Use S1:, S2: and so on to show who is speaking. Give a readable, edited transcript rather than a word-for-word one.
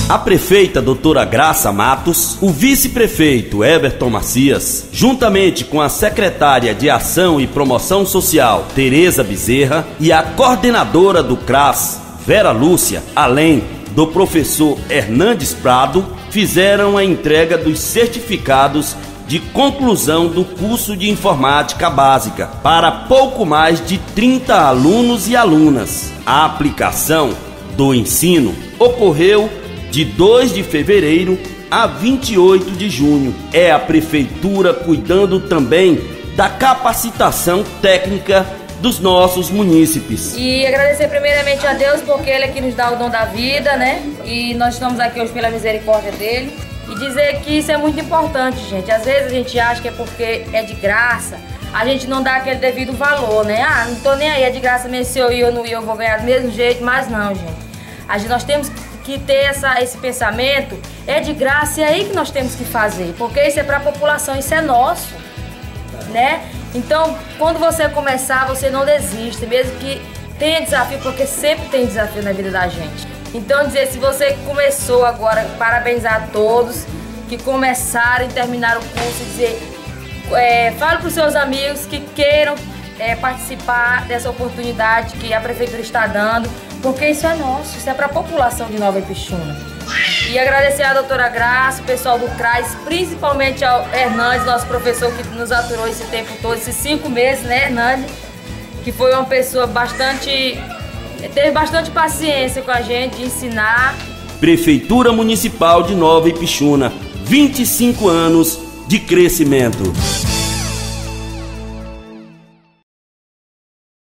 S1: A prefeita doutora Graça Matos, o vice-prefeito Everton Macias, juntamente com a secretária de Ação e Promoção Social, Tereza Bezerra, e a coordenadora do CRAS, Vera Lúcia, além do professor Hernandes Prado, fizeram a entrega dos certificados de conclusão do curso de Informática Básica para pouco mais de 30 alunos e alunas. A aplicação do ensino ocorreu de 2 de fevereiro a 28 de junho. É a prefeitura cuidando também da capacitação técnica dos nossos munícipes.
S2: E agradecer primeiramente a Deus, porque Ele é que nos dá o dom da vida, né? E nós estamos aqui hoje pela misericórdia dele. E dizer que isso é muito importante, gente. Às vezes a gente acha que é porque é de graça, a gente não dá aquele devido valor, né? Ah, não tô nem aí, é de graça mesmo, se eu ir ou não ir, eu vou ganhar do mesmo jeito. Mas não, gente. Nós temos que ter esse pensamento, é de graça e é aí que nós temos que fazer. Porque isso é para a população, isso é nosso, né? Então, quando você começar, você não desiste, mesmo que tenha desafio, porque sempre tem desafio na vida da gente. Então, dizer, se você começou agora, parabenizar a todos que começaram e terminaram o curso, dizer, fale para os seus amigos que queiram participar dessa oportunidade que a prefeitura está dando, porque isso é nosso, isso é para a população de Nova Ipixuna. E agradecer à doutora Graça, o pessoal do CRAS, principalmente ao Hernandes, nosso professor que nos aturou esse tempo todo, esses 5 meses, né, Hernandes? Que foi uma pessoa teve bastante paciência com a gente de ensinar.
S1: Prefeitura Municipal de Nova Ipixuna, 25 anos de crescimento.